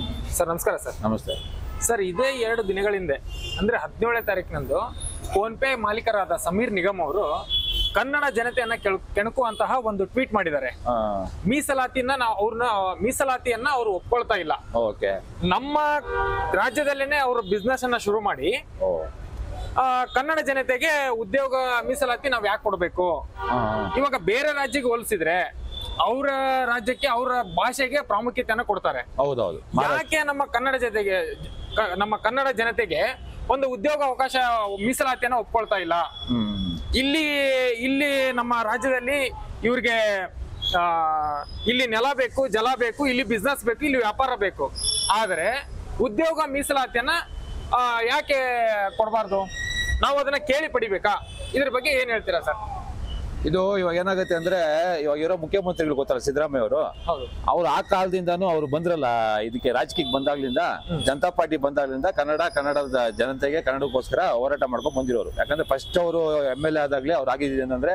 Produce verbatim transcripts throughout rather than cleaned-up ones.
Sir ನಮಸ್ಕಾರ sir. ನಮಸ್ತೆ sir, ಇದೇ ಎರಡು ದಿನಗಳ ಹಿಂದೆ ಅಂದ್ರೆ ಹದಿನೇಳನೇ ತಾರೀಕಿನಂದು ಫೋನ್ ಪೇ ಮಾಲೀಕರಾದ ಸಮೀರ್ ನಿಗಮ್ ಅವರು ಕನ್ನಡ ಜನತೆಯನ್ನ ಕೆಣಕುವಂತಹ ಒಂದು ಟ್ವೀಟ್ ಮಾಡಿದ್ದಾರೆ. ಮೀಸಲಾತಿನ ನಾವು ಅವ್ರನ್ನ ಮೀಸಲಾತಿಯನ್ನ ಅವರು ಒಪ್ಕೊಳ್ತಾ ಇಲ್ಲ. ಓಕೆ. ನಮ್ಮ ರಾಜ್ಯದಲ್ಲೇನೆ ಅವರು ಬಿಸ್ನೆಸ್ ಅನ್ನ ಶುರು ಮಾಡಿ ಕನ್ನಡ ಜನತೆಗೆ ಉದ್ಯೋಗ ಮೀಸಲಾತಿ ನಾವ್ ಯಾಕೆ ಕೊಡ್ಬೇಕು? ಇವಾಗ ಬೇರೆ ರಾಜ್ಯಕ್ಕೆ ಹೋಲಿಸಿದ್ರೆ ಅವರ ರಾಜ್ಯಕ್ಕೆ ಅವರ ಭಾಷೆಗೆ ಪ್ರಾಮುಖ್ಯತೆಯನ್ನ ಕೊಡ್ತಾರೆ. ಹೌದೌದು. ಯಾಕೆ ನಮ್ಮ ಕನ್ನಡ ಜೊತೆಗೆ ನಮ್ಮ ಕನ್ನಡ ಜನತೆಗೆ ಒಂದು ಉದ್ಯೋಗ ಅವಕಾಶ ಮೀಸಲಾತಿಯನ್ನ ಒಪ್ಕೊಳ್ತಾ ಇಲ್ಲ? ಇಲ್ಲಿ ಇಲ್ಲಿ ನಮ್ಮ ರಾಜ್ಯದಲ್ಲಿ ಇವ್ರಿಗೆ ಆ ಇಲ್ಲಿ ನೆಲ ಬೇಕು, ಜಲ ಬೇಕು, ಇಲ್ಲಿ ಬಿಸ್ನೆಸ್ ಬೇಕು, ಇಲ್ಲಿ ವ್ಯಾಪಾರ ಬೇಕು. ಆದ್ರೆ ಉದ್ಯೋಗ ಮೀಸಲಾತಿಯನ್ನ ಆ ಯಾಕೆ ಕೊಡಬಾರ್ದು? ನಾವು ಅದನ್ನ ಕೇಳಿ ಪಡಿಬೇಕಾ? ಇದ್ರ ಬಗ್ಗೆ ಏನ್ ಹೇಳ್ತೀರಾ ಸರ್? ಇದು ಇವಾಗ ಏನಾಗುತ್ತೆ ಅಂದ್ರೆ, ಇವಾಗ ಇರೋ ಮುಖ್ಯಮಂತ್ರಿಗಳು ಗೊತ್ತಲ್ಲ, ಸಿದ್ದರಾಮಯ್ಯ ಅವರು. ಅವ್ರು ಆ ಕಾಲದಿಂದಾನು ಅವ್ರು ಬಂದ್ರಲ್ಲ ಇದಕ್ಕೆ ರಾಜಕೀಯಕ್ಕೆ ಬಂದಾಗ್ಲಿಂದ, ಜನತಾ ಪಾರ್ಟಿ ಬಂದಾಗ್ಲಿಂದ ಕನ್ನಡ ಕನ್ನಡದ ಜನತೆಗೆ ಕನ್ನಡಕ್ಕೋಸ್ಕರ ಹೋರಾಟ ಮಾಡ್ಕೊಂಡು ಬಂದಿರೋರು. ಯಾಕಂದ್ರೆ ಫಸ್ಟ್ ಅವರು ಎಮ್ ಎಲ್ ಎ ಆದಾಗ್ಲೇ ಅವ್ರು ಆಗಿದ್ದು ಏನಂದ್ರೆ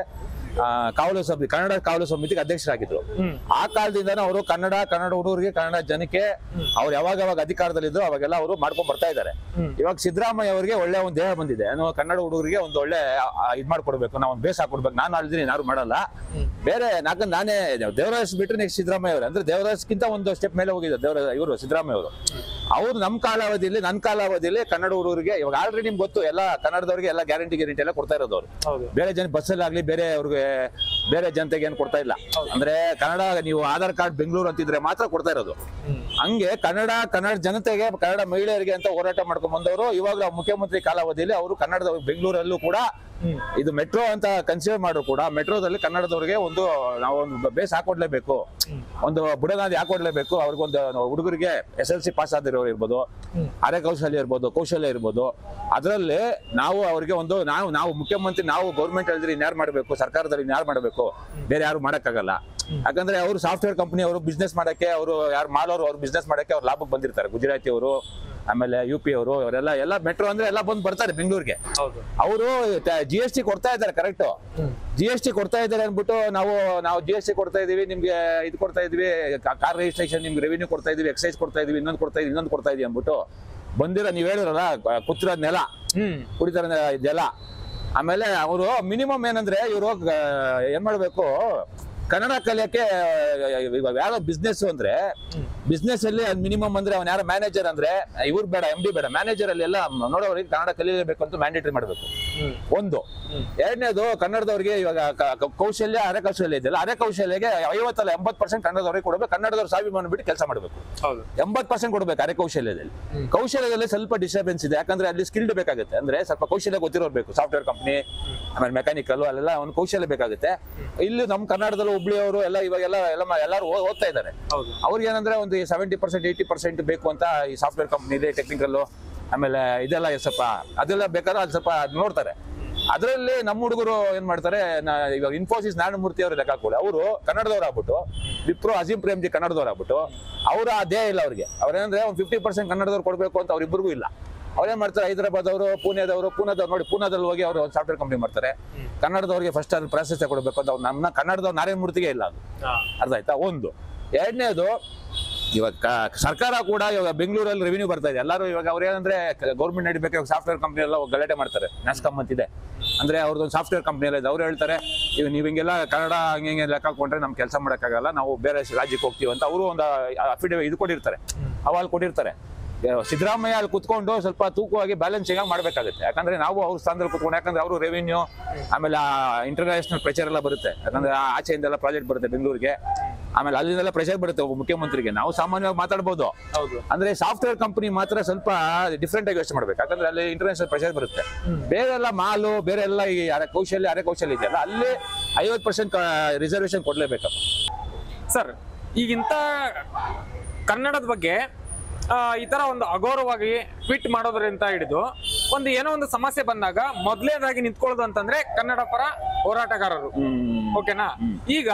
ಕಾವಲು ಸಮಿತಿ, ಕನ್ನಡ ಕಾವಲು ಸಮಿತಿಗೆ ಅಧ್ಯಕ್ಷರಾಗಿದ್ರು. ಆ ಕಾಲದಿಂದಾನು ಅವರು ಕನ್ನಡ ಕನ್ನಡ ಹುಡುಗರಿಗೆ ಕನ್ನಡ ಜನಕ್ಕೆ ಅವ್ರು ಯಾವಾಗ ಯಾವಾಗ ಅಧಿಕಾರದಲ್ಲಿದ್ರು ಅವಾಗೆಲ್ಲ ಅವರು ಮಾಡ್ಕೊಂಡ್ ಬರ್ತಾ ಇದ್ದಾರೆ. ಇವಾಗ ಸಿದ್ದರಾಮಯ್ಯ ಅವರಿಗೆ ಒಳ್ಳೆ ಒಂದು ದೇಹ ಬಂದಿದೆ. ನಾನು ಕನ್ನಡ ಹುಡುಗರಿಗೆ ಒಂದು ಒಳ್ಳೆ ಇದ್ ಮಾಡ್ಕೊಡ್ಬೇಕು, ನಾವು ಒಂದು ಬೇಸ್ ಹಾಕೊಡ್ಬೇಕು, ನಾನು ಅಲ್ದಿನಿ ಯಾರು ಮಾಡಲ್ಲ ಬೇರೆ. ನಾಕಂದ್ರೆ ನಾನೇ ದೇವರಾಜ್ ಬಿಟ್ರೆ ನೆಕ್ಸ್ಟ್ ಸಿದ್ದರಾಮಯ್ಯ ಅವರು ಅಂದ್ರೆ ದೇವರಾಜ್ಗಿಂತ ಒಂದು ಸ್ಟೆಪ್ ಮೇಲೆ ಹೋಗಿದ್ದಾರೆ ದೇವರ ಇವರು ಸಿದ್ದರಾಮಯ್ಯ ಅವರು. ಅವ್ರು ನಮ್ಮ ಕಾಲಾವಧಿಯಲ್ಲಿ ನನ್ನ ಕಾಲಾವಧಿಯಲ್ಲಿ ಕನ್ನಡ ಹುಡುಗರಿಗೆ ಇವಾಗ ಆಲ್ರೆಡಿ ನಿಮ್ಗೆ ಗೊತ್ತು, ಎಲ್ಲ ಕನ್ನಡದವ್ರಿಗೆ ಎಲ್ಲ ಗ್ಯಾರಂಟಿ ಗ್ಯಾರಂಟಿ ಎಲ್ಲ ಕೊಡ್ತಾ ಇರೋದು ಅವರು. ಬೇರೆ ಜನ ಬಸ್ಸಲ್ಲಿ ಆಗ್ಲಿ ಬೇರೆ ಅವ್ರಿಗೆ ಬೇರೆ ಜನತೆಗೆ ಏನು ಕೊಡ್ತಾ ಇಲ್ಲ. ಅಂದ್ರೆ ಕನ್ನಡ ನೀವು ಆಧಾರ್ ಕಾರ್ಡ್ ಬೆಂಗಳೂರು ಅಂತಿದ್ರೆ ಮಾತ್ರ ಕೊಡ್ತಾ ಇರೋದು. ಹಂಗೆ ಕನ್ನಡ ಕನ್ನಡ ಜನತೆಗೆ ಕನ್ನಡ ಮಹಿಳೆಯರಿಗೆ ಅಂತ ಹೋರಾಟ ಮಾಡ್ಕೊಂಡ್ ಬಂದವರು ಇವಾಗ ಮುಖ್ಯಮಂತ್ರಿ ಕಾಲಾವಧಿಯಲ್ಲಿ ಅವರು ಕನ್ನಡದ ಬೆಂಗಳೂರಲ್ಲೂ ಕೂಡ ಇದು ಮೆಟ್ರೋ ಅಂತ ಕನ್ಸಿಡರ್ ಮಾಡ್ರು ಕೂಡ ಮೆಟ್ರೋದಲ್ಲಿ ಕನ್ನಡದವ್ರಿಗೆ ಒಂದು ನಾವು ಒಂದು ಬೇಸ್ ಹಾಕೊಡ್ಲೇಬೇಕು, ಒಂದು ಬುಡನಾದಿ ಹಾಕೊಡ್ಲೇಬೇಕು. ಅವ್ರಿಗೊಂದು ಹುಡುಗರಿಗೆ ಎಸ್ ಎಲ್ ಸಿ ಪಾಸ್ ಆದಿರೋರು ಇರ್ಬೋದು, ಅರೆ ಕೌಶಲ್ಯ ಇರ್ಬೋದು, ಕೌಶಲ್ಯ ಇರ್ಬೋದು. ಅದರಲ್ಲಿ ನಾವು ಅವ್ರಿಗೆ ಒಂದು ನಾವು ನಾವು ಮುಖ್ಯಮಂತ್ರಿ ನಾವು ಗೌರ್ಮೆಂಟ್ ಹೇಳಿದ್ರೆ ಇನ್ಯಾರು ಮಾಡಬೇಕು, ಸರ್ಕಾರದಲ್ಲಿ ಇನ್ಯಾರು ಮಾಡಬೇಕು, ಬೇರೆ ಯಾರು ಮಾಡಕ್ಕಾಗಲ್ಲ. ಯಾಕಂದ್ರೆ ಅವರು ಸಾಫ್ಟ್ವೇರ್ ಕಂಪನಿ ಅವರು ಬಿಸ್ನೆಸ್ ಮಾಡಕ್ಕೆ, ಅವರು ಯಾರು ಮಾಲೋರು ಅವ್ರು ಬಿಸ್ನೆಸ್ ಮಾಡಕ್ಕೆ ಅವ್ರು ಲಾಭಕ್ಕೆ ಬಂದಿರ್ತಾರೆ. ಗುಜರಾತಿ ಅವರು, ಆಮೇಲೆ ಯು ಪಿ ಅವರು, ಅವರೆಲ್ಲ ಎಲ್ಲ ಮೆಟ್ರೋ ಅಂದ್ರೆ ಎಲ್ಲ ಬಂದು ಬರ್ತಾರೆ ಬೆಂಗಳೂರಿಗೆ. ಅವರು ಜಿ ಎಸ್ ಟಿ ಕೊಡ್ತಾ ಇದ್ದಾರೆ, ಕರೆಕ್ಟ್ ಜಿ ಎಸ್ ಟಿ ಕೊಡ್ತಾ ಇದ್ದಾರೆ ಅನ್ಬಿಟ್ಟು ನಾವು ನಾವು ಜಿ ಎಸ್ ಟಿ ಕೊಡ್ತಾ ಇದೀವಿ, ನಿಮ್ಗೆ ಇದು ಕೊಡ್ತಾ ಇದೀವಿ, ಕಾರ್ ರಿಜಿಸ್ಟ್ರೇಷನ್ ನಿಮ್ಗೆ ರೆವಿನ್ಯೂ ಕೊಡ್ತಾ ಇದೀವಿ, ಎಕ್ಸೈಸ್ ಕೊಡ್ತಾ ಇದೀವಿ, ಇನ್ನೊಂದು ಕೊಡ್ತಾ ಇದೀವಿ ಇನ್ನೊಂದು ಕೊಡ್ತಾ ಇದೀವಿ ಅನ್ಬಿಟ್ಟು ಬಂದಿರೋ ನೀವ್ ಹೇಳಿರಲ್ಲ ಕುತ್ತಿರೋ ನೆಲ ಕುಡಿತಾರ ಜಲ. ಆಮೇಲೆ ಅವರು ಮಿನಿಮಮ್ ಏನಂದ್ರೆ ಇವರು ಏನ್ ಮಾಡ್ಬೇಕು, ಕನ್ನಡ ಕಲಿಯಕ್ಕೆ ಇವಾಗ ಯಾರೋ ಬಿಸ್ನೆಸ್ ಅಂದ್ರೆ ಬಿಸ್ನೆಸ್ ಅಲ್ಲಿ ಮಿನಿಮಮ್ ಅಂದ್ರೆ ಅವ್ನ ಯಾರೋ ಮ್ಯಾನೇಜರ್ ಅಂದ್ರೆ ಇವ್ರು ಬೇಡ, ಎಂ ಡಿ ಬೇಡ, ಮ್ಯಾನೇಜರ್ ಅಲ್ಲಿ ಎಲ್ಲ ನೋಡೋರಿಗೆ ಕನ್ನಡ ಕಲಿಯಲೇಬೇಕು ಅಂತ ಮ್ಯಾಂಡೇಟರಿ ಮಾಡಬೇಕು ಒಂದು. ಎರಡನೇದು ಕನ್ನಡದವ್ರಿಗೆ ಇವಾಗ ಕೌಶಲ್ಯ ಅರೆ ಕೌಶಲ್ಯ ಇದೆಯಲ್ಲ, ಅರೆ ಕೌಶಲ್ಯಗೆ ಐವತ್ತಲ್ಲ ಎಂಬತ್ ಪರ್ಸೆಂಟ್ ಕನ್ನಡದವ್ರಿಗೆ ಕೊಡಬೇಕು. ಕನ್ನಡದವ್ರು ಸ್ವಾಭಿಮಾನ ಬಿಟ್ಟು ಕೆಲಸ ಮಾಡಬೇಕು, ಎಂಬತ್ ಪರ್ಸೆಂಟ್ ಕೊಡ್ಬೇಕು ಅರೆ ಕೌಶಲ್ಯದಲ್ಲಿ. ಕೌಶಲ್ಯದಲ್ಲಿ ಸ್ವಲ್ಪ ಡಿಸ್ಟರ್ಬೆನ್ಸ್ ಇದೆ, ಯಾಕಂದ್ರೆ ಅಲ್ಲಿ ಸ್ಕಿಲ್ಡ್ ಬೇಕಾಗುತ್ತೆ. ಅಂದ್ರೆ ಸ್ವಲ್ಪ ಕೌಶಲ್ಯ ಗೊತ್ತಿರೋರು ಬೇಕು, ಸಾಫ್ಟ್ವೇರ್ ಕಂಪನಿ ಆಮೇಲೆ ಮೆಕ್ಯಾನಿಕಲ್ ಅಲ್ಲೆಲ್ಲ ಒಂದು ಕೌಶಲ್ಯ ಬೇಕಾಗುತ್ತೆ. ಇಲ್ಲಿ ನಮ್ಮ ಕನ್ನಡದಲ್ಲಿ ಹುಬ್ಳಿ ಅವರು ಎಲ್ಲ ಇವಾಗೆಲ್ಲ ಎಲ್ಲ ಎಲ್ಲರೂ ಓದ್ತಾ ಇದ್ದಾರೆ. ಅವ್ರಿಗೆ ಏನಂದ್ರೆ ಒಂದು ಸೆವೆಂಟಿ ಪರ್ಸೆಂಟ್ ಏಯ್ಟಿ ಪರ್ಸೆಂಟ್ ಬೇಕು ಅಂತ ಈ ಸಾಫ್ಟ್ವೇರ್ ಕಂಪ್ನಿಲಿ ಟೆಕ್ನಿಕಲ್ ಆಮೇಲೆ ಇದೆಲ್ಲ ಸ್ವಲ್ಪ ಅದೆಲ್ಲ ಬೇಕಾದ್ರೆ ಅದು ಸ್ವಲ್ಪ ನೋಡ್ತಾರೆ. ಅದರಲ್ಲಿ ನಮ್ಮ ಹುಡುಗರು ಏನ್ ಮಾಡ್ತಾರೆ, ಇವಾಗ ಇನ್ಫೋಸಿಸ್ ನಾರಾಯಣಮೂರ್ತಿ ಅವರು ಲೆಕ್ಕ ಹಾಕೊಳ್ಳಿ, ಅವರು ಕನ್ನಡದವ್ರು ಆಗ್ಬಿಟ್ಟು, ವಿಪ್ರೋ ಅಜೀಂ ಪ್ರೇಮ್ಜಿ ಕನ್ನಡದವ್ರು ಆಗ್ಬಿಟ್ಟು ಅವ್ರ ಅದೇ ಇಲ್ಲ ಅವ್ರಿಗೆ. ಅವ್ರೇನಂದ್ರೆ ಒಂದು ಫಿಫ್ಟಿ ಪರ್ಸೆಂಟ್ ಕನ್ನಡದವ್ರು ಕೊಡ್ಬೇಕು ಅಂತ ಅವ್ರಿಬ್ಬರಿಗೂ ಇಲ್ಲ. ಅವ್ರೇನ್ ಮಾಡ್ತಾರೆ, ಹೈದರಾಬಾದ್ ಅವರು, ಪುಣೆದವರು, ಪುಣೆದವ್ರು ನೋಡಿ ಪುಣೆದಲ್ಲಿ ಹೋಗಿ ಅವರು ಒಂದು ಸಾಫ್ಟ್ವೇರ್ ಕಂಪ್ನಿ ಮಾಡ್ತಾರೆ. ಕನ್ನಡದವ್ರಿಗೆ ಫಸ್ಟ್ ಅಲ್ಲಿ ಪ್ರಾಸೆಸ್ ಕೊಡಬೇಕು ಅಂತ ನಮ್ಮ ಕನ್ನಡದವ್ರು ನಾರಾಯಣಮೂರ್ತಿಗೆ ಇಲ್ಲ, ಅದು ಅರ್ಥ ಆಯ್ತಾ ಒಂದು. ಎರಡನೇದು ಇವಾಗ ಸರ್ಕಾರ ಕೂಡ ಇವಾಗ ಬೆಂಗಳೂರಲ್ಲಿ ರೆವಿನ್ಯೂ ಬರ್ತಾ ಇದೆ. ಎಲ್ಲರೂ ಇವಾಗ ಅವ್ರು ಏನಂದ್ರೆ ಗೌರ್ಮೆಂಟ್ ನಡಿಬೇಕು, ಇವಾಗ ಸಾಫ್ಟ್ವೇರ್ ಕಂಪ್ನಿ ಎಲ್ಲ ಗಲಾಟೆ ಮಾಡ್ತಾರೆ. ನ್ಯಾಸ್ಕಾಮ್ ಅಂತಿದೆ ಅಂದ್ರೆ ಅವ್ರದ್ದೊಂದು ಸಾಫ್ಟ್ವೇರ್ ಕಂಪ್ನಿ ಎಲ್ಲ ಇದೆ. ಅವ್ರು ಹೇಳ್ತಾರೆ ಇವ್ ನೀವು ಹಿಂಗೆಲ್ಲ ಕನ್ನಡ ಹಂಗೆ ಹಿಂಗೆ ಲೆಕ್ಕ ಹಾಕೊಂಡ್ರೆ ನಮ್ಗೆ ಕೆಲಸ ಮಾಡೋಕ್ಕಾಗಲ್ಲ, ನಾವು ಬೇರೆ ರಾಜ್ಯಕ್ಕೆ ಹೋಗ್ತೀವಿ ಅಂತ ಅವರು ಒಂದು ಅಫಿಡೇವಿಟ್ ಇದು ಕೊಟ್ಟಿರ್ತಾರೆ, ಅವಾಲ್ ಕೊಟ್ಟಿರ್ತಾರೆ. ಸಿದ್ದರಾಮಯ್ಯ ಅಲ್ಲಿ ಕುತ್ಕೊಂಡು ಸ್ವಲ್ಪ ತೂಕವಾಗಿ ಬ್ಯಾಲೆನ್ಸಿಂಗ್ ಆಗಿ ಮಾಡ್ಬೇಕಾಗುತ್ತೆ. ಯಾಕಂದ್ರೆ ನಾವು ಅವ್ರ ಸ್ಥಾನದಲ್ಲಿ ಕುತ್ಕೊಂಡು, ಯಾಕಂದ್ರೆ ಅವರು ರೆವಿನ್ಯೂ ಆಮೇಲೆ ಇಂಟರ್ನ್ಯಾಷನಲ್ ಪ್ರೆಷರ್ ಎಲ್ಲ ಬರುತ್ತೆ. ಯಾಕಂದ್ರೆ ಆಚೆಯಿಂದೆಲ್ಲ ಪ್ರಾಜೆಕ್ಟ್ ಬರುತ್ತೆ ಬೆಂಗಳೂರಿಗೆ, ಆಮೇಲೆ ಅಲ್ಲಿಂದೆಲ್ಲ ಪ್ರೆಷರ್ ಬರುತ್ತೆ ಮುಖ್ಯಮಂತ್ರಿಗೆ. ನಾವು ಸಾಮಾನ್ಯವಾಗಿ ಮಾತಾಡ್ಬೋದು, ಅಂದ್ರೆ ಸಾಫ್ಟ್ವೇರ್ ಕಂಪನಿ ಮಾತ್ರ ಸ್ವಲ್ಪ ಡಿಫ್ರೆಂಟ್ ಆಗಿ ಯೋಚನೆ ಮಾಡ್ಬೇಕು. ಯಾಕಂದ್ರೆ ಅಲ್ಲಿ ಇಂಟರ್ನ್ಯಾಷನಲ್ ಪ್ರೆಷರ್ ಬರುತ್ತೆ. ಬೇರೆ ಎಲ್ಲ ಮಾಲು ಬೇರೆ ಎಲ್ಲ ಈ ಅರೆ ಕೌಶಲ್ಯ ಅರೆ ಕೌಶಲ್ಯ ಇದೆಯಲ್ಲ, ಅಲ್ಲಿ ಐವತ್ತು ಪರ್ಸೆಂಟ್ ರಿಸರ್ವೇಶನ್ ಕೊಡ್ಲೇಬೇಕಪ್ಪ ಸರ್. ಈಗಿಂತ ಕನ್ನಡದ ಬಗ್ಗೆ ಈ ತರ ಒಂದು ಅಗೌರವವಾಗಿ ಟ್ವೀಟ್ ಮಾಡೋದ್ರಿಂದ ಹಿಡಿದು ಒಂದು ಏನೋ ಒಂದು ಸಮಸ್ಯೆ ಬಂದಾಗ ಮೊದಲೇದಾಗಿ ನಿಂತ್ಕೊಳ್ಳೋದು ಅಂತಂದ್ರೆ ಕನ್ನಡ ಪರ ಹೋರಾಟಗಾರರು, ಓಕೆನಾ? ಈಗ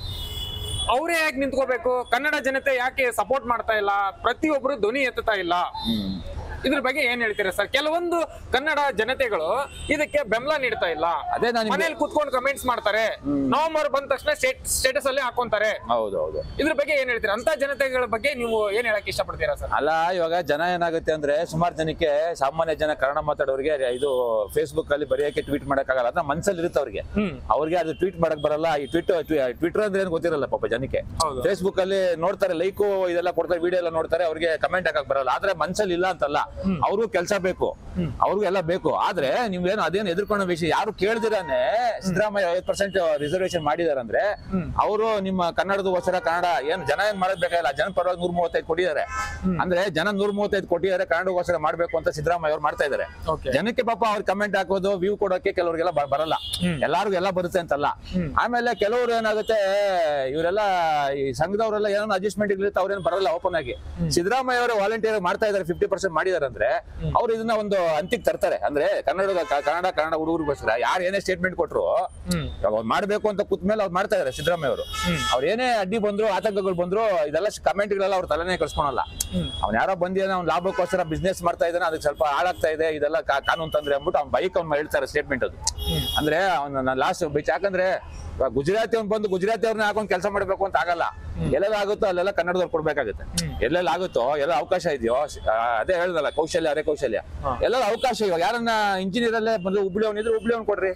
ಅವರೇ ಯಾಕೆ ನಿಂತ್ಕೋಬೇಕು? ಕನ್ನಡ ಜನತೆ ಯಾಕೆ ಸಪೋರ್ಟ್ ಮಾಡ್ತಾ ಇಲ್ಲ? ಪ್ರತಿಯೊಬ್ರು ಧ್ವನಿ ಎತ್ತುತ್ತಾ ಇಲ್ಲ. ಇದ್ರ ಬಗ್ಗೆ ಏನ್ ಹೇಳ್ತೀರಾ ಸರ್? ಕೆಲವೊಂದು ಕನ್ನಡ ಜನತೆಗಳು ಇದಕ್ಕೆ ಬೆಂಬಲ ನೀಡ್ತಾ ಇಲ್ಲ. ಅದೇ ನಾನು ಮನೇಲಿ ಕುತ್ಕೊಂಡು ಕಮೆಂಟ್ಸ್ ಮಾಡ್ತಾರೆ, ನವೆಂಬರ್ ಬಂದ ತಕ್ಷಣ ಸ್ಟೇಟಸ್ ಅಲ್ಲಿ ಹಾಕೊಂತಾರೆ. ಹೌದೌದು. ಇದ್ರ ಬಗ್ಗೆ ಏನ್ ಹೇಳ್ತೀರಾ? ಅಂತ ಜನತೆಗಳ ಬಗ್ಗೆ ನೀವು ಏನ್ ಹೇಳಕ್ ಇಷ್ಟಪಡ್ತೀರಾ ಸರ್? ಅಲ್ಲ, ಇವಾಗ ಜನ ಏನಾಗುತ್ತೆ ಅಂದ್ರೆ ಸುಮಾರು ಜನಕ್ಕೆ, ಸಾಮಾನ್ಯ ಜನ ಕನ್ನಡ ಮಾತಾಡೋರಿಗೆ ಇದು ಫೇಸ್ಬುಕ್ ಅಲ್ಲಿ ಬರೆಯಕ್ಕೆ ಟ್ವೀಟ್ ಮಾಡಕ್ ಆಗಲ್ಲ, ಅದ್ರ ಮನ್ಸಲ್ಲಿ ಇರುತ್ತೆ ಅವ್ರಿಗೆ. ಅವ್ರಿಗೆ ಅದು ಟ್ವೀಟ್ ಮಾಡಕ್ ಬರಲ್ಲ. ಈ ಟ್ವಿಟ್ ಟ್ವಿಟರ್ ಅಂದ್ರೆ ಏನ್ ಗೊತ್ತಿರಲ್ಲ ಪಾಪ ಜನಕ್ಕೆ. ಫೇಸ್ಬುಕ್ ಅಲ್ಲಿ ನೋಡ್ತಾರೆ, ಲೈಕು ಇದೆಲ್ಲ ಕೊಡ್ತಾರೆ, ವಿಡಿಯೋ ಎಲ್ಲ ನೋಡ್ತಾರೆ, ಅವ್ರಿಗೆ ಕಮೆಂಟ್ ಹಾಕಕ್ ಬರಲ್ಲ. ಆದ್ರೆ ಮನ್ಸಲ್ಲಿ ಇಲ್ಲ ಅಂತಲ್ಲ, ಅವ್ರಿಗೂ ಕೆಲಸ ಬೇಕು, ಅವ್ರಿಗೂ ಎಲ್ಲ ಬೇಕು. ಆದ್ರೆ ನೀವೇನು ಅದೇನು ಎದುರ್ಕೊಳ್ಳೋ ವಿಷಯ ಯಾರು ಕೇಳ್ದಿರಾನೆ ಸಿದ್ದರಾಮಯ್ಯ ಐವತ್ತು ಪರ್ಸೆಂಟ್ ರಿಸರ್ವೇಶನ್ ಮಾಡಿದಾರೆ ಅಂದ್ರೆ ಅವರು ನಿಮ್ಮ ಕನ್ನಡದಗೋಸ್ಕರ, ಕನ್ನಡ ಏನ್ ಜನ ಏನ್ ಮಾಡೋದ್ ಬೇಕಾಗಿಲ್ಲ, ಜನ ಪರವಾಗಿ ನೂರ ಮೂವತ್ತೈದು ಕೊಟ್ಟಿದ್ದಾರೆ. ಅಂದ್ರೆ ಜನ ನೂರ ಮೂವತ್ತೈದು ಕೊಟ್ಟಿದ್ದಾರೆ, ಕನ್ನಡಗೋಸ್ಕರ ಮಾಡ್ಬೇಕು ಅಂತ ಸಿದ್ದರಾಮಯ್ಯ ಅವ್ರು ಮಾಡ್ತಾ ಇದಾರೆ. ಜನಕ್ಕೆ ಪಾಪ ಅವ್ರ ಕಮೆಂಟ್ ಹಾಕೋದು, ವ್ಯೂ ಕೊಡೋಕೆ ಕೆಲವ್ರಿಗೆಲ್ಲ ಬರಲ್ಲ, ಎಲ್ಲಾರ್ಗು ಎಲ್ಲ ಬರುತ್ತೆ ಅಂತಲ್ಲ. ಆಮೇಲೆ ಕೆಲವರು ಏನಾಗುತ್ತೆ, ಇವರೆಲ್ಲ ಈ ಸಂಘದವರೆಲ್ಲ ಏನೋ ಅಡ್ಜಸ್ಟ್ಮೆಂಟ್ ಇರುತ್ತೆ, ಅವ್ರೇನು ಬರಲ್ಲ ಓಪನ್ ಆಗಿ. ಸಿದ್ದರಾಮಯ್ಯ ಅವರು ವಾಲಂಟಿಯರ್ ಮಾಡ್ತಾ ಇದಾರೆ, ಫಿಫ್ಟಿ ಪರ್ಸೆಂಟ್ ಮಾಡಿದಾರೆ ಅಂದ್ರೆ ಅವ್ರು ಇದನ್ನ ಒಂದು ಅಂತಿಗೆ ತರ್ತಾರೆ. ಅಂದ್ರೆ ಕನ್ನಡದ ಕನ್ನಡ ಕನ್ನಡ ಹುಡುಗರಿಗೋಸ್ಕರ ಯಾರು ಏನೇ ಸ್ಟೇಟ್ಮೆಂಟ್ ಕೊಟ್ರು ಅವ್ರು ಮಾಡ್ಬೇಕು ಅಂತ ಕೂತ್ ಮೇಲೆ ಅವ್ರು ಮಾಡ್ತಾ ಇದಾರೆ ಸಿದ್ದರಾಮಯ್ಯ ಅವರು. ಅವ್ರು ಏನೇ ಅಡ್ಡಿ ಬಂದ್ರು, ಆತಂಕಗಳು ಬಂದ್ರು, ಇದೆಲ್ಲ ಕಮೆಂಟ್ ಗಳೆಲ್ಲ ಅವ್ರ ತಲೆನೇ ಕಳ್ಸ್ಕೊಳಲ್ಲ. ಅವ್ನು ಯಾರೋ ಬಂದಿದ್ದಾನೆ, ಅವ್ನು ಲಾಭಕ್ಕೋಸ್ಕರ ಬಿಸ್ನೆಸ್ ಮಾಡ್ತಾ ಇದ್ದಾನೆ, ಅದಕ್ಕೆ ಸ್ವಲ್ಪ ಹಾಳಾಗ್ತಾ ಇದೆ, ಇದೆಲ್ಲ ಕಾನೂನು ತಂದ್ರೆ ಅಂದ್ಬಿಟ್ಟು ಅವ್ನ ಬೈಕ್ ಅವ್ನು ಹೇಳ್ತಾರೆ ಸ್ಟೇಟ್ಮೆಂಟ್. ಅದು ಅಂದ್ರೆ ಅವ್ನ ಲಾಸ್ಟ್ ಬೈಕ್. ಯಾಕಂದ್ರೆ ಗುಜರಾತಿ ಅವ್ನು ಬಂದು ಗುಜರಾತಿ ಅವ್ರನ್ನ ಹಾಕೊಂಡು ಕೆಲಸ ಮಾಡ್ಬೇಕು ಅಂತ ಆಗಲ್ಲ. ಎಲ್ಲೆಲ್ಲ ಆಗುತ್ತೋ ಅಲ್ಲೆಲ್ಲ ಕನ್ನಡದವ್ರು ಕೊಡ್ಬೇಕಾಗುತ್ತೆ. ಎಲ್ಲೆಲ್ಲ ಆಗುತ್ತೋ ಎಲ್ಲ ಅವಕಾಶ ಇದೆಯೋ, ಅದೇ ಹೇಳ್ದಲ್ಲ, ಕೌಶಲ್ಯ ಅರೆ ಕೌಶಲ್ಯ ಎಲ್ಲ ಅವಕಾಶ. ಇವಾಗ ಯಾರನ್ನ ಇಂಜಿನಿಯರ್ ಅಲ್ಲೇ ಬಂದು ಹುಬ್ಳಿ ಅವ್ನಿದ್ರೆ ಹುಬ್ಳಿ ಅವ್ನು ಕೊಡ್ರಿ,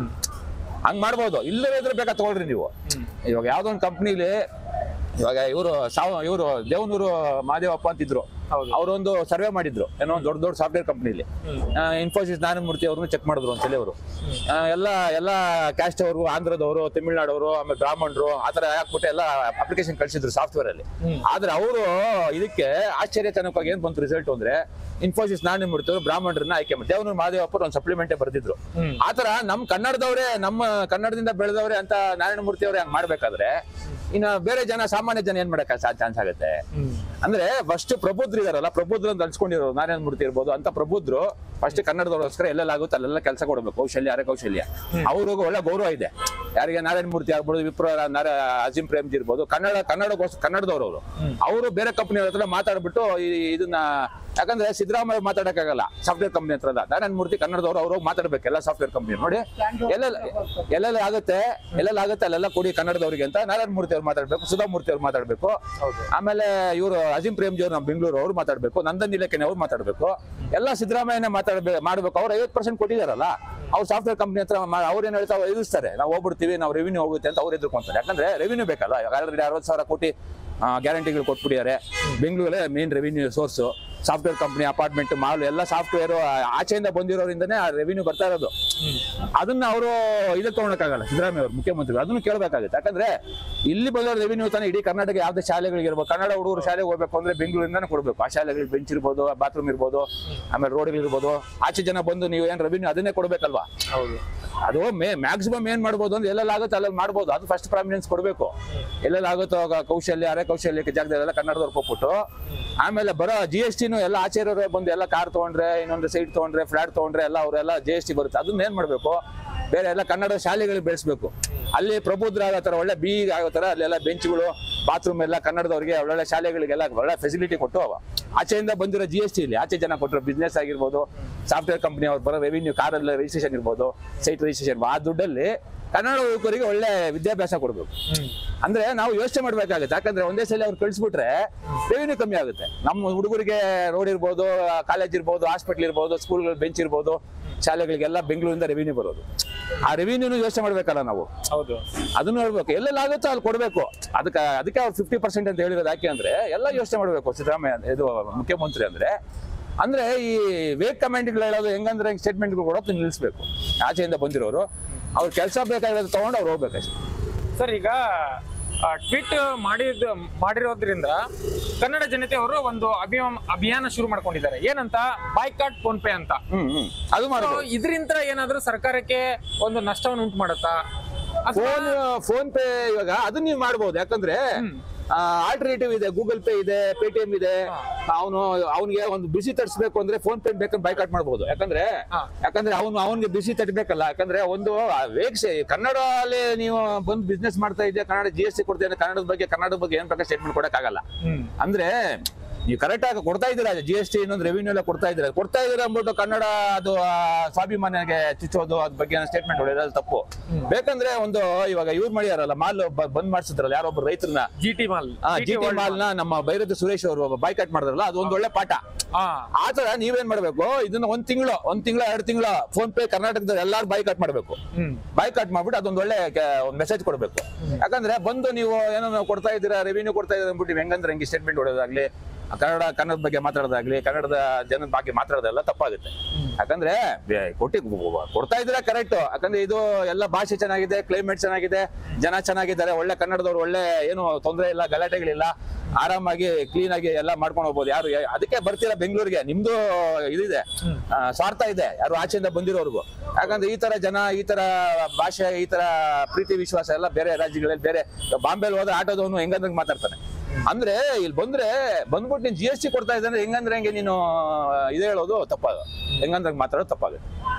ಹಂಗ್ ಮಾಡ್ಬೋದು. ಇಲ್ಲವೇ ಇದ್ರೆ ಬೇಕಾ ತಗೊಳ್ರಿ ನೀವು. ಇವಾಗ ಯಾವ್ದೋ ಒಂದು ಕಂಪ್ನಿಲಿ ಇವಾಗ ಇವರು ಸಾವ ಇವರು ದೇವನೂರು ಮಹಾದೇವಪ್ಪ ಅಂತಿದ್ರು, ಅವರೊಂದು ಸರ್ವೆ ಮಾಡಿದ್ರು ಏನೋ ದೊಡ್ಡ ದೊಡ್ಡ ಸಾಫ್ಟ್ವೇರ್ ಕಂಪ್ನಿಲಿ. ಇನ್ಫೋಸಿಸ್ ನಾರಾಯಣಮೂರ್ತಿ ಅವ್ರನ್ನ ಚೆಕ್ ಮಾಡಿದ್ರು ಒಂದ್ಸಲ. ಅವರು ಎಲ್ಲ ಎಲ್ಲ ಕ್ಯಾಸ್ಟ್ ಅವರು, ಆಂಧ್ರದವರು, ತಮಿಳ್ನಾಡವರು, ಆಮೇಲೆ ಬ್ರಾಹ್ಮಣರು, ಆತರ ಹಾಕ್ಬಿಟ್ಟು ಎಲ್ಲ ಅಪ್ಲಿಕೇಶನ್ ಕಳ್ಸಿದ್ರು ಸಾಫ್ಟ್ವೇರ್ ಅಲ್ಲಿ. ಆದ್ರೆ ಅವರು ಇದಕ್ಕೆ ಆಶ್ಚರ್ಯಜನಕವಾಗಿ ಏನ್ ಬಂತು ರಿಸಲ್ಟ್ ಅಂದ್ರೆ, ಇನ್ಫೋಸಿಸ್ ನಾರಾಯಣಮೂರ್ತಿ ಅವರು ಬ್ರಾಹ್ಮಣರನ್ನ ಆಯ್ಕೆ ಮಾಡಿ ದೇವನೂರು ಮಹಾದೇವಪ್ಪ ಒಂದು ಸಪ್ಲಿಮೆಂಟೇ ಬರ್ದಿದ್ರು. ಆತರ ನಮ್ ಕನ್ನಡದವ್ರೆ, ನಮ್ಮ ಕನ್ನಡದಿಂದ ಬೆಳೆದವ್ರೆ ಅಂತ ನಾರಾಯಣಮೂರ್ತಿ ಅವ್ರೆ ಹಂಗ್ ಮಾಡ್ಬೇಕಾದ್ರೆ ಇನ್ನ ಬೇರೆ ಜನ, ಸಾಮಾನ್ಯ ಜನ ಏನ್ ಮಾಡಕ್ ಚಾನ್ಸ್ ಆಗುತ್ತೆ? ಅಂದ್ರೆ ಫಸ್ಟ್ ಪ್ರಬುದ್ಧರು ಇದಾರಲ್ಲ, ಪ್ರಬುದ್ಧರು ಅಂತ ಅನ್ಸ್ಕೊಂಡಿರೋ ನಾರಾಯಣ ಮೂರ್ತಿ ಇರ್ಬೋದು ಅಂತ ಪ್ರಬುದ್ಧರು ಫಸ್ಟ್ ಕನ್ನಡದವ್ರಿಗೋಸ್ಕರ ಎಲ್ಲೆಲ್ಲ ಆಗುತ್ತೆ ಅಲ್ಲೆಲ್ಲ ಕೆಲಸ ಕೊಡ್ಬೇಕು. ಕೌಶಲ್ಯ ಅರೆ ಕೌಶಲ್ಯ ಅವ್ರಿಗೂ ಒಳ್ಳೆ ಗೌರವ ಇದೆ. ಯಾರಿಗೆ ನಾರಾಯಣ ಮೂರ್ತಿ ಆಗ್ಬೋದು, ವಿಪ್ರ ನಾರ ಅಜೀಂ ಪ್ರೇಮ್ಜಿ ಇರ್ಬೋದು, ಕನ್ನಡ ಕನ್ನಡಗೋಸ್ಕರ ಕನ್ನಡದವ್ರು ಅವರು ಅವರು ಬೇರೆ ಕಂಪ್ನಿ ಹತ್ರ ಮಾತಾಡ್ಬಿಟ್ಟು ಇದನ್ನ, ಯಾಕಂದ್ರೆ ಸಿದ್ದರಾಮಯ್ಯ ಮಾತಾಡಕ್ಕಾಗಲ್ಲ ಸಾಫ್ಟ್ವೇರ್ ಕಂಪ್ನಿ ಹತ್ರ. ನಾರಾಯಣ ಮೂರ್ತಿ ಕನ್ನಡದವ್ರು ಅವ್ರು ಮಾತಾಡ್ಬೇಕು ಎಲ್ಲ ಸಾಫ್ಟ್ವೇರ್ ಕಂಪ್ನಿ. ನೋಡಿ ಎಲ್ಲೆಲ್ಲ ಎಲ್ಲೆಲ್ಲ ಆಗುತ್ತೆ ಎಲ್ಲೆಲ್ಲ ಆಗುತ್ತೆ ಅಲ್ಲೆಲ್ಲ ಕೊಡಿ ಕನ್ನಡದವ್ರಿಗೆ ಅಂತ ನಾರಾಯಣ ಮೂರ್ತಿ ಅವ್ರು ಮಾತಾಡ್ಬೇಕು, ಸುಧಾಮೂರ್ತಿ ಅವ್ರು ಮಾತಾಡ್ಬೇಕು, ಆಮೇಲೆ ಇವರು ಅಜೀಂ ಪ್ರೇಮ್ಜಿ ಅವ್ರು ನಮ್ಮ ಬೆಂಗಳೂರು ಅವ್ರು ಮಾತಾಡ್ಬೇಕು, ನಂದನ್ ಇಲಾಖೆ ಅವ್ರು ಮಾತಾಡ್ಬೇಕು, ಎಲ್ಲ ಸಿದ್ದರಾಮಯ್ಯನೇ ಮಾತಾಡ್ಬೇಕು ಮಾಡ್ಬೇಕು. ಅವ್ರು ಐವತ್ತು ಪರ್ಸೆಂಟ್ ಕೊಟ್ಟಿದಾರಲ್ಲ, ಅವ್ರು ಸಾಫ್ಟ್ವೇರ್ ಕಂಪ್ನಿ ಹತ್ರ ಅವ್ರು ಏನ್ ಹೇಳ್ತಾ ಎದುರಿಸ್ತಾರೆ, ನಾವು ಹೋಗ್ಬಿಡ್ತೀವಿ, ನಾವು ರೆವಿನ್ಯೂ ಹೋಗುತ್ತೆ ಅಂತ ಅವ್ರು ಎದುರ್ಕೊಂತಾರೆ. ಯಾಕಂದ್ರೆ ರೆವಿನ್ಯೂ ಬೇಕಲ್ಲ. ಆಲ್ರೆಡಿ ಅರವತ್ತು ಸಾವಿರ ಕೋಟಿ ಗ್ಯಾರಂಟಿಗಳು ಕೊಟ್ಬಿಟ್ಟಿದ್ದಾರೆ. ಬೆಂಗಳೂರಲ್ಲೇ main revenue source. Software company, apartment, mall ಎಲ್ಲ ಸಾಫ್ಟ್ವೇರ್ ಆಚೆಯಿಂದ ಬಂದಿರೋದ್ರಿಂದನೇ ಆ ರೆವಿನ್ಯೂ ಬರ್ತಾ ಇರೋದು. ಅದನ್ನ ಅವರು ಇದಕ್ಕೆ ತಗೊಳಕ್ಕಾಗಲ್ಲ ಸಿದ್ದರಾಮಯ್ಯ ಅವರು ಮುಖ್ಯಮಂತ್ರಿಗಳು, ಅದನ್ನು ಕೇಳಬೇಕಾಗುತ್ತೆ. ಯಾಕಂದ್ರೆ ಇಲ್ಲಿ ಬಂದೋ ರೆವಿನ್ಯೂ ತಾನೇ ಇಡೀ ಕರ್ನಾಟಕ ಯಾವ್ದೇ ಶಾಲೆಗಳಿಗೆ ಇರ್ಬೋದು. ಕನ್ನಡ ಹುಡುಗರು ಶಾಲೆಗೆ ಹೋಗ್ಬೇಕು ಅಂದ್ರೆ ಬೆಂಗಳೂರಿಂದಾನೇ ಕೊಡ್ಬೇಕು. ಆ ಶಾಲೆಗಳಿಗೆ ಬೆಂಚ್ ಇರ್ಬೋದು, ಬಾತ್ರೂಮ್ ಇರ್ಬೋದು, ಆಮೇಲೆ ರೋಡ್ಗಳಿರ್ಬೋದು. ಆಚೆ ಜನ ಬಂದು ನೀವು ಏನ್ ರೆವಿನ್ಯೂ ಅದನ್ನೇ ಕೊಡ್ಬೇಕಲ್ವಾ? ಹೌದು. ಅದು ಮೇ ಮ್ಯಾಕ್ಸಿಮಮ್ ಏನ್ ಮಾಡ್ಬೋದು ಅಂದ್ರೆ ಎಲ್ಲೆಲ್ಲ ಆಗುತ್ತೆ ಅಲ್ಲೆಲ್ಲ ಮಾಡ್ಬೋದು. ಅದು ಫಸ್ಟ್ ಪ್ರಾಮಿನೆನ್ಸ್ ಕೊಡ್ಬೇಕು. ಎಲ್ಲೆಲ್ಲ ಆಗುತ್ತೋ ಕೌಶಲ್ಯ ಅರೆ ಕೌಶಲ್ಯಕ್ಕೆ ಜಾಗದಲ್ಲೆಲ್ಲ ಕನ್ನಡದವ್ರು ಕೊಟ್ಬಿಟ್ಟು, ಆಮೇಲೆ ಬರೋ ಜಿ ಎಸ್ ಟಿನೂ ಎಲ್ಲ ಆಚೆ ಇರೋರೇ ಬಂದು ಎಲ್ಲ ಕಾರ್ ತಗೊಂಡ್ರೆ, ಇನ್ನೊಂದು ಸೈಟ್ ತಗೊಂಡ್ರೆ, ಫ್ಲಾಟ್ ತಗೊಂಡ್ರೆ ಎಲ್ಲ ಅವರೆಲ್ಲ ಜಿ ಎಸ್ ಟಿ ಬರುತ್ತೆ. ಅದನ್ನ ಏನ್ ಮಾಡ್ಬೇಕು, ಬೇರೆ ಎಲ್ಲ ಕನ್ನಡ ಶಾಲೆಗಳಿಗೆ ಬೆಳೆಸ್ಬೇಕು. ಅಲ್ಲಿ ಪ್ರಬುದ್ಧರ ಆಗೋ ತರ, ಒಳ್ಳೆ ಬಿ ಆಗೋ ತರ ಅಲ್ಲೆಲ್ಲ ಬೆಂಚ್ಗಳು, ಬಾತ್ರೂಮ್ ಎಲ್ಲ ಕನ್ನಡದವ್ರಿಗೆ ಒಳ್ಳೊಳ್ಳೆ ಶಾಲೆಗಳಿಗೆಲ್ಲ ಒಳ್ಳೆ ಫೆಸಿಲಿಟಿ ಕೊಟ್ಟು, ಅವ ಆಚೆಯಿಂದ ಬಂದಿರೋ ಜಿ ಎಸ್ ಟಿ ಇಲ್ಲಿ ಆಚೆ ಜನ ಕೊಟ್ಟರು ಬಿಸ್ನೆಸ್ ಆಗಿರ್ಬೋದು, ಸಾಫ್ಟ್ವೇರ್ ಕಂಪ್ನಿ ಅವ್ರು ಬರೋ ರೆವಿನ್ಯೂ, ಕಾರಲ್ಲಿ ರಿಜಿಸ್ಟ್ರೇಷನ್ ಇರ್ಬೋದು, ಸೈಟ್ ರಿಜಿಸ್ಟ್ರೇಷನ್, ಆ ದುಡ್ಡಲ್ಲಿ ಕನ್ನಡ ಯುವಕರಿಗೆ ಒಳ್ಳೆ ವಿದ್ಯಾಭ್ಯಾಸ ಕೊಡ್ಬೇಕು. ಅಂದ್ರೆ ನಾವು ಯೋಚನೆ ಮಾಡ್ಬೇಕಾಗುತ್ತೆ. ಯಾಕಂದ್ರೆ ಒಂದೇ ಸಲ ಅವ್ರು ಕಳಿಸ್ಬಿಟ್ರೆ ರೆವಿನ್ಯೂ ಕಮ್ಮಿ ಆಗುತ್ತೆ. ನಮ್ಮ ಹುಡುಗರಿಗೆ ರೋಡ್ ಇರ್ಬೋದು, ಕಾಲೇಜ್ ಇರ್ಬೋದು, ಹಾಸ್ಪಿಟಲ್ ಇರ್ಬೋದು, ಸ್ಕೂಲ್ಗಳು ಬೆಂಚ್ ಇರ್ಬೋದು, ಶಾಲೆಗಳಿಗೆಲ್ಲ ಬೆಂಗಳೂರಿಂದ ರೆವಿನ್ಯೂ ಬರೋದು. ಆ ರೆವಿನ್ಯೂನು ಯೋಚನೆ ಮಾಡ್ಬೇಕಲ್ಲ ನಾವು. ಹೌದು, ಅದನ್ನು ಹೇಳ್ಬೇಕು. ಎಲ್ಲೆಲ್ಲ ಆಗುತ್ತೋ ಅಲ್ಲಿ ಕೊಡ್ಬೇಕು. ಅದಕ್ಕೆ ಅದಕ್ಕೆ ಅವ್ರು ಫಿಫ್ಟಿ ಪರ್ಸೆಂಟ್ ಅಂತ ಹೇಳಿರೋದು ಯಾಕೆ ಅಂದ್ರೆ ಎಲ್ಲ ಯೋಚನೆ ಮಾಡ್ಬೇಕು ಸಿದ್ದರಾಮಯ್ಯ ಇದು ಮುಖ್ಯಮಂತ್ರಿ ಅಂದ್ರೆ. ಅಂದ್ರೆ ಈ ವೇಕ್ ಕಮೆಂಟ್ಗಳು ಹೇಳೋದು ಹೆಂಗಂದ್ರೆ ಸ್ಟೇಟ್ಮೆಂಟ್ಗಳು ಕೊಡೋದು ನಿಲ್ಲಿಸ್ಬೇಕು. ಆಚೆಯಿಂದ ಬಂದಿರೋರು ಅವ್ರ ಕೆಲಸ ಬೇಕಾಗಿರೋದು ತಗೊಂಡು ಅವ್ರು ಹೋಗ್ಬೇಕಷ್ಟೇ. ಸರ್, ಈಗ ಟ್ವೀಟ್ ಮಾಡಿದ ಮಾಡಿರೋದ್ರಿಂದ ಕನ್ನಡ ಜನತೆ ಅವರು ಒಂದು ಅಭಿಯಾನ ಅಭಿಯಾನ ಶುರು ಮಾಡ್ಕೊಂಡಿದ್ದಾರೆ. ಏನಂತ, ಬಾಯ್ಕಾಟ್ ಫೋನ್ ಪೇ ಅಂತ. ಅದು ಮಾಡೋ ಇದರಿಂದ ಏನಾದ್ರೂ ಸರ್ಕಾರಕ್ಕೆ ಒಂದು ನಷ್ಟವನ್ನು ಉಂಟು ಮಾಡುತ್ತಾ? ಫೋನ್ ಫೋನ್ ಪೇ ಇವಾಗ ಅದನ್ನ ನೀವು ಮಾಡ್ಬೋದು. ಯಾಕಂದ್ರೆ ಆಲ್ಟರ್ನೇಟಿವ್ ಇದೆ, ಗೂಗಲ್ ಪೇ ಇದೆ, ಪೇಟಿಎಂ ಇದೆ. ಅವನು ಅವನಿಗೆ ಒಂದು ಬಿಸಿ ತರಿಸಬೇಕು ಅಂದ್ರೆ ಫೋನ್ ಪೇ ಬೇಕಂದ್ರೆ ಬೈಕಾಟ್ ಮಾಡಬಹುದು. ಯಾಕಂದ್ರೆ ಯಾಕಂದ್ರೆ ಅವನು ಅವನಿಗೆ ಬಿಸಿ ತಟ್ಟಬೇಕಲ್ಲ. ಯಾಕಂದ್ರೆ ಒಂದು ವೇಕ್ಷೆ ಕನ್ನಡ ಅಲ್ಲಿ ನೀವು ಬಂದು ಬಿಸ್ನೆಸ್ ಮಾಡ್ತಾ ಇದ್ದೆ, ಕನ್ನಡ ಜಿ ಎಸ್ ಟಿ ಕೊಡ್ತೇನೆ, ಕನ್ನಡದ ಬಗ್ಗೆ ಕನ್ನಡದ ಬಗ್ಗೆ ಏನ್ ಪ್ರಕಾರ ಸ್ಟೇಟ್ಮೆಂಟ್ ಕೊಡಕ್ ಆಗಲ್ಲ. ಅಂದ್ರೆ ನೀವು ಕರೆಕ್ಟ್ ಆಗಿ ಕೊಡ್ತಾ ಇದ್ದೀರಾ ಜಿ ಎಸ್ ಟಿ ಇನ್ನೊಂದು ರೆವಿನ್ಯೂ ಎಲ್ಲ ಕೊಡ್ತಾ ಇದ್ದೀರಾ ಕೊಡ್ತಾ ಇದ್ದೀರಾ ಅಂದ್ಬಿಟ್ಟು ಕನ್ನಡ ಅದು ಸ್ವಾಭಿಮಾನಿಗೆ ಚುಚ್ಚೋದು ಅದ್ ಬಗ್ಗೆ ಸ್ಟೇಟ್ಮೆಂಟ್ ಹೊಡೆಯೋದು ತಪ್ಪು. ಬೇಕಂದ್ರೆ ಒಂದು ಇವಾಗ ಇವ್ರು ಮಾಡ್ಯಾರಲ್ಲ ಮಾಲ್ ಬಂದ್ ಮಾಡಿಸಿದ್ರಲ್ಲ ಯಾರೊಬ್ಬರು ರೈತರನ್ನ G T mall G T mall ನ ನಮ್ಮ ಬೈರತಿ ಸುರೇಶ್ ಅವರು ಬಾಯ್ಕಾಟ್ ಮಾಡಿದ್ರಲ್ಲ ಅದು ಒಂದ್ ಒಳ್ಳೆ ಪಾಠ. ಆತರ ನೀವೇನ್ ಮಾಡ್ಬೇಕು ಇದನ್ನ ಒಂದ್ ತಿಂಗಳು ಒಂದ್ ತಿಂಗಳ ಎರಡ್ ತಿಂಗಳ ಫೋನ್ ಪೇ ಕರ್ನಾಟಕದ ಎಲ್ಲಾರು ಬಾಯ್ಕಾಟ್ ಮಾಡ್ಬೇಕು. ಬಾಯ್ಕಾಟ್ ಮಾಡ್ಬಿಟ್ಟು ಅದೊಂದ್ ಒಳ್ಳೆ ಮೆಸೇಜ್ ಕೊಡ್ಬೇಕು. ಯಾಕಂದ್ರೆ ಬಂದು ನೀವು ಏನೋ ಕೊಡ್ತಾ ಇದ್ದೀರಾ ರೆವಿನ್ಯೂ ಕೊಡ್ತಾ ಇದ್ದೀರಾ ಅಂದ್ಬಿಟ್ಟು ಹೆಂಗಂದ್ರೆ ಹೆಂಗೆ ಸ್ಟೇಟ್ಮೆಂಟ್ ಹೊಡೋದಾಗ್ಲಿ ಕನ್ನಡ ಕನ್ನಡದ ಬಗ್ಗೆ ಮಾತಾಡೋದಾಗ್ಲಿ ಕನ್ನಡದ ಜನದ ಬಗ್ಗೆ ಮಾತಾಡೋದೆಲ್ಲ ತಪ್ಪಾಗುತ್ತೆ. ಯಾಕಂದ್ರೆ ಕೊಟ್ಟಿ ಕೊಡ್ತಾ ಇದ್ದೀರಾ ಕರೆಕ್ಟ್. ಯಾಕಂದ್ರೆ ಇದು ಎಲ್ಲ ಭಾಷೆ ಚೆನ್ನಾಗಿದೆ, ಕ್ಲೈಮೇಟ್ ಚೆನ್ನಾಗಿದೆ, ಜನ ಚೆನ್ನಾಗಿದ್ದಾರೆ, ಒಳ್ಳೆ ಕನ್ನಡದವ್ರು, ಒಳ್ಳೆ ಏನು ತೊಂದರೆ ಇಲ್ಲ, ಗಲಾಟೆಗಳಿಲ್ಲ, ಆರಾಮಾಗಿ ಕ್ಲೀನ್ ಆಗಿ ಎಲ್ಲ ಮಾಡ್ಕೊಂಡು ಹೋಗ್ಬೋದು. ಯಾರು ಅದಕ್ಕೆ ಬರ್ತೀರಾ ಬೆಂಗಳೂರಿಗೆ, ನಿಮ್ದು ಇದಿದೆ ಸ್ವಾರ್ಥ ಇದೆ, ಯಾರು ಆಚೆಯಿಂದ ಬಂದಿರೋರ್ಗು. ಯಾಕಂದ್ರೆ ಈ ತರ ಜನ ಈ ತರ ಭಾಷೆ ಈ ತರ ಪ್ರೀತಿ ವಿಶ್ವಾಸ ಎಲ್ಲ ಬೇರೆ ರಾಜ್ಯಗಳಲ್ಲಿ ಬೇರೆ ಬಾಂಬೆಲ್ ಹೋದ್ರೆ ಆಟೋದವನು ಹೆಂಗಂದ್ರೆ ಮಾತಾಡ್ತಾನೆ. ಅಂದ್ರೆ ಇಲ್ಲಿ ಬಂದ್ರೆ ಬಂದ್ಬಿಟ್ಟು ನೀನ್ ಜಿ ಎಸ್ ಟಿ ಕೊಡ್ತಾ ಇದ್ದಂದ್ರೆ ಹೆಂಗಂದ್ರೆ ಹೆಂಗೆ ನೀನು ಇದೇ ಹೇಳೋದು ತಪ್ಪಾಗ ಹೆಂಗಂದ್ರೆ ಮಾತಾಡೋದು ತಪ್ಪಾಗುತ್ತೆ.